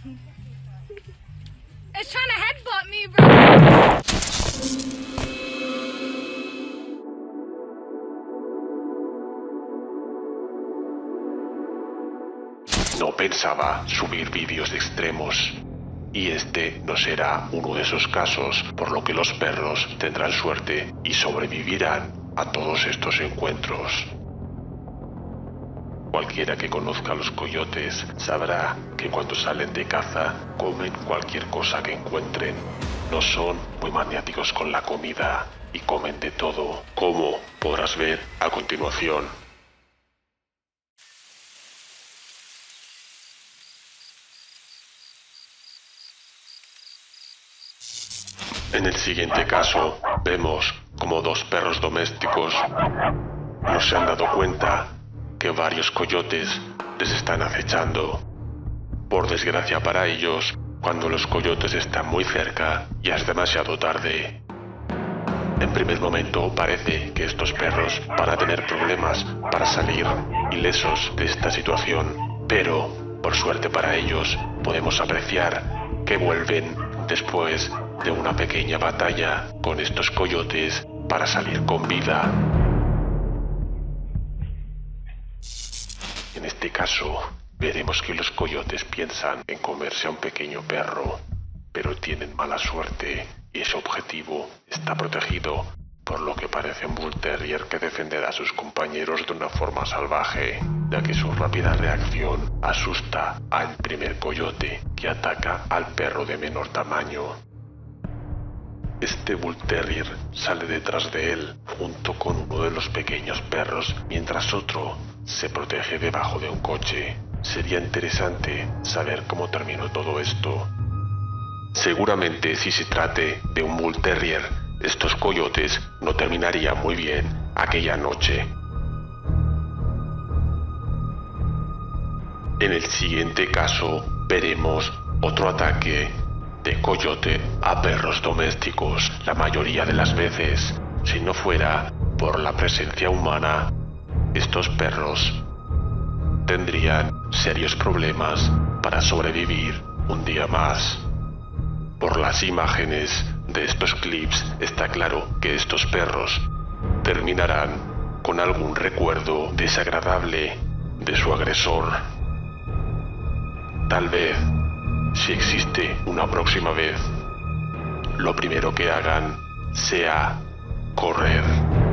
It's trying to headbutt me, bro. No pensaba subir vídeos extremos. Y este no será uno de esos casos, por lo que los perros tendrán suerte y sobrevivirán a todos estos encuentros. Cualquiera que conozca a los coyotes sabrá que cuando salen de caza comen cualquier cosa que encuentren. No son muy maniáticos con la comida y comen de todo, como podrás ver a continuación. En el siguiente caso, vemos como dos perros domésticos no se han dado cuenta que varios coyotes les están acechando. Por desgracia para ellos, cuando los coyotes están muy cerca, ya es demasiado tarde. En primer momento parece que estos perros van a tener problemas para salir ilesos de esta situación, pero por suerte para ellos podemos apreciar que vuelven después de una pequeña batalla con estos coyotes para salir con vida. En este caso, veremos que los coyotes piensan en comerse a un pequeño perro, pero tienen mala suerte y ese objetivo está protegido por lo que parece un Bull Terrier que defenderá a sus compañeros de una forma salvaje, ya que su rápida reacción asusta al primer coyote que ataca al perro de menor tamaño. Este Bull Terrier sale detrás de él junto con uno de los pequeños perros, mientras otro se protege debajo de un coche. Sería interesante saber cómo terminó todo esto. Seguramente si se trate de un Bull Terrier, estos coyotes no terminarían muy bien aquella noche. En el siguiente caso veremos otro ataque de coyote a perros domésticos. La mayoría de las veces, si no fuera por la presencia humana, estos perros tendrían serios problemas para sobrevivir un día más. Por las imágenes de estos clips está claro que estos perros terminarán con algún recuerdo desagradable de su agresor. Tal vez, si existe una próxima vez, lo primero que hagan sea correr.